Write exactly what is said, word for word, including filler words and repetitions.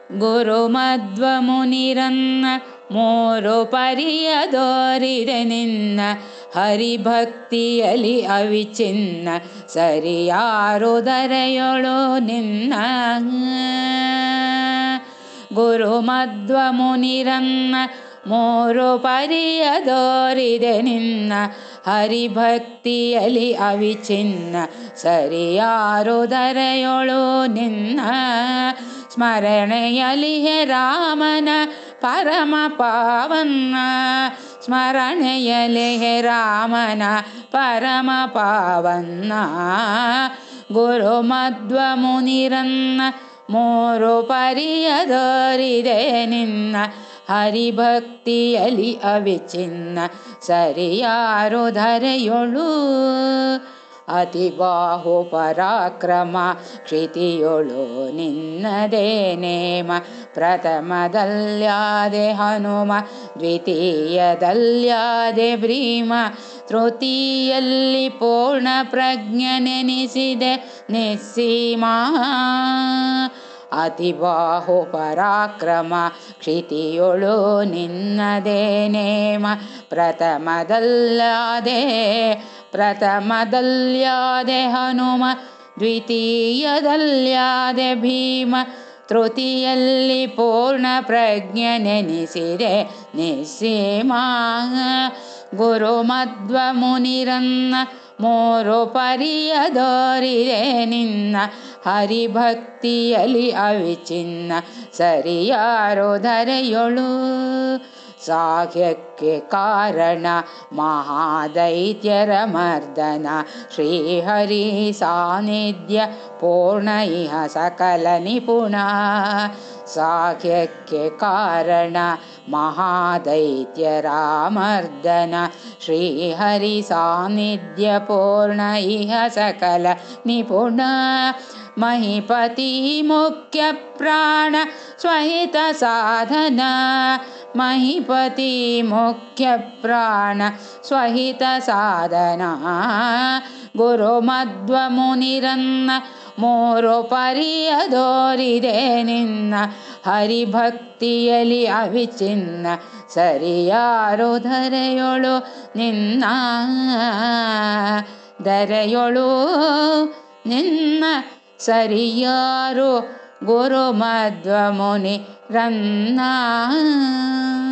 ಗುರುಮಧ್ವ ಮುನಿರನ್ನ ಮೂರು ಪರಿಯದೋರಿದೆ ನಿನ್ನ ಹರಿಭಕ್ತಿಯಲಿ ಅವಿಚಿನ್ನ ಸರಿಯಾರು ದರೆಯೊಳು ನಿನ್ನ ಗುರುಮಧ್ವ ಮುನಿರನ್ನ ಮೂರು ಪರಿಯದೋರಿದೆ ನಿನ್ನ ಹರಿಭಕ್ತಿಯಲಿ ಅವಿಚಿನ್ನ ಸರಿಯಾರು ದರೆಯೊಳು ನಿನ್ನ ಸ್ಮರಣೆಯಲಿ ಹೇ ರಾಮನ ಪರಮ ಪಾವನ್ನ ಸ್ಮರಣೆಯಲಿ ಹೇ ರಾಮನ ಪರಮ ಪಾವನ್ನ ಗುರುಮಧ್ವ ಮುನಿರನ್ನ ಮೂರು ಪರಿಯದೋರಿದೆ ನಿನ್ನ ಹರಿಭಕ್ತಿಯಲಿ ಅವಿಚಿನ್ನ ಸರಿಯಾರು ಧರೆಯೊಳು ಅತಿ ಬಾಹು ಪರಾಕ್ರಮ ಕ್ಷಿತಿಯೊಳು ನಿನ್ನದೇ ನೇಮ ಪ್ರಥಮದಲ್ಯಾದೆ ಹನುಮ ದ್ವಿತೀಯದಲ್ಯಾದೆ ಭೀಮ ತೃತೀಯಲ್ಲಿ ಪೂರ್ಣ ಪ್ರಜ್ಞೆ ನೆನೆಸಿದೆ ನಿಸ್ಸೀಮಾ ಅತಿ ಬಾಹು ಪರಾಕ್ರಮ ಕ್ಷಿತಿಯೊಳು ನಿನ್ನದೇ ನೇಮ ಪ್ರಥಮದಲ್ಯಾದೆ ಪ್ರಥಮದಲ್ಯಾದೆ ಹನುಮ ದ್ವಿತೀಯದಲ್ಯಾದೆ ಭೀಮ ತೃತೀಯಲ್ಲಿ ಪೂರ್ಣ ಪ್ರಜ್ಞೆ ನೆನೆಸಿದೆ ನಿಸ್ಸೀಮಾ ಗುರುಮಧ್ವ ಮುನಿರನ್ನ ಮೂರು ಪರಿಯದೋರಿದೆ ನಿನ್ನ ಹರಿಭಕ್ತಿಯಲಿ ಅವಿಚಿನ್ನ ಸರಿಯಾರು ಧರೆಯೊಳು ಸಾಖ್ಯಕ್ಕೆ ಕಾರಣ ಮಹಾದೈತ್ಯರ ಮರ್ದನ ಶ್ರೀಹರಿ ಸಾನ್ನಿಧ್ಯ ಪೂರ್ಣ ಇಹ ಸಕಲ ನಿಪುಣ ಸಾಖ್ಯಕ್ಕೆ ಕಾರಣ ಮಹಾದೈತ್ಯರ ಮರ್ದನ ಶ್ರೀಹರಿ ಸಾನ್ನಿಧ್ಯ ಪೂರ್ಣ ಇಹ ಸಕಲ ನಿಪುಣ ಮಹಿಪತಿ ಮುಖ್ಯ ಪ್ರಾಣ ಸ್ವಹಿತ ಸಾಧನ ಮಹಿಪತಿ ಮುಖ್ಯ ಪ್ರಾಣ ಸ್ವಹಿತ ಸಾಧನ ಗುರುಮಧ್ವ ಮುನಿರನ್ನ ಮೂರು ಪರಿಯದೋರಿದೆ ನಿನ್ನ ಹರಿಭಕ್ತಿಯಲಿ ಅವಿಚಿನ್ನ ಸರಿಯಾರು ಧರೆಯೊಳು ನಿನ್ನ ಧರೆಯೊಳು ನಿನ್ನ ಸರಿಯಾರು ಗುರುಮಧ್ವ ಮುನಿರನ್ನ